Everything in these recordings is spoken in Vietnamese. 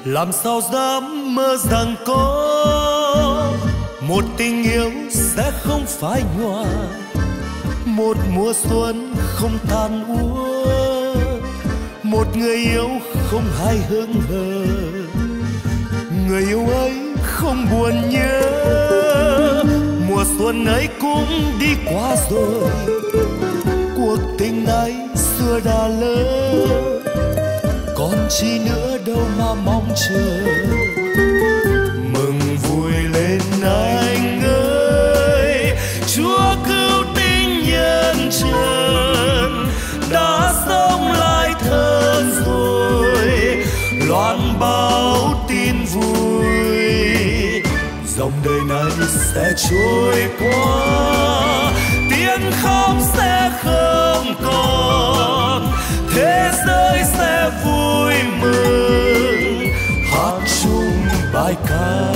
làm sao dám mơ rằng có một tình yêu sẽ không phai nhòa, một mùa xuân không tàn úa, một người yêu không hay hững hờ, người yêu ấy không buồn nhớ. Mùa xuân ấy cũng đi qua rồi, cuộc tình này xưa đã lỡ, còn chi nữa đâu mà mong chờ. Mừng vui lên anh ơi, Chúa cứu tình nhân trần đã sống lại thân rồi, loan báo tin vui. Dòng đời này sẽ trôi qua, tiếng khóc sẽ không còn, thế giới sẽ vui mừng hát chung bài ca.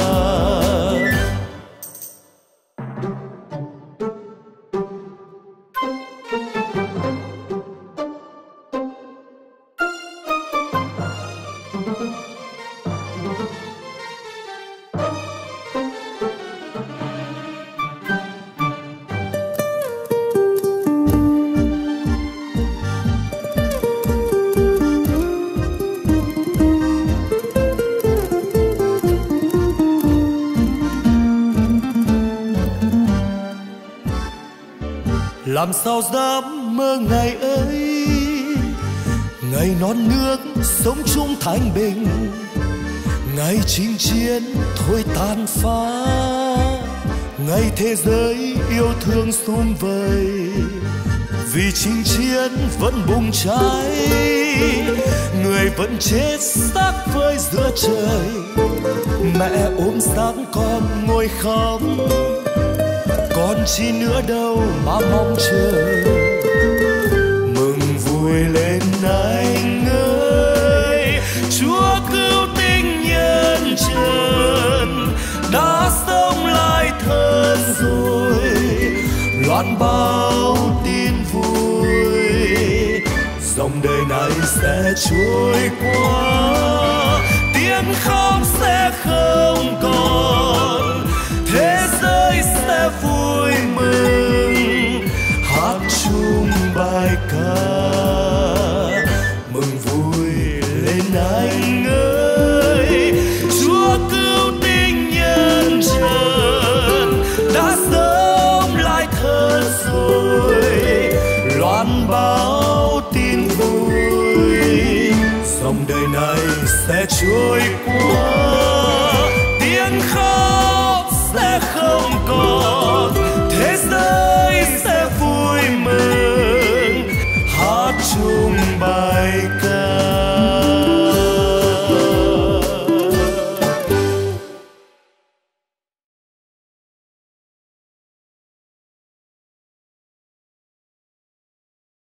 Làm sao dám mơ ngày ấy, ngày non nước sống chung thanh bình, ngày chinh chiến thôi tàn phá, ngày thế giới yêu thương sum vầy, vì chinh chiến vẫn bùng cháy, người vẫn chết xác phơi giữa trời, mẹ ôm xác con ngồi khóc, còn chi nữa đâu mà mong chờ. Mừng vui lên anh ơi, Chúa cứu tình nhân trần đã sống lại thân rồi, loan báo tin vui. Dòng đời này sẽ trôi qua, tiếng khóc sẽ không còn, thế giới sẽ vui mừng hát chung bài ca. Mừng vui lên anh ơi, Chúa cứu tình nhân trần đã sống lại thân rồi, loan báo tin vui. Dòng đời này sẽ trôi qua,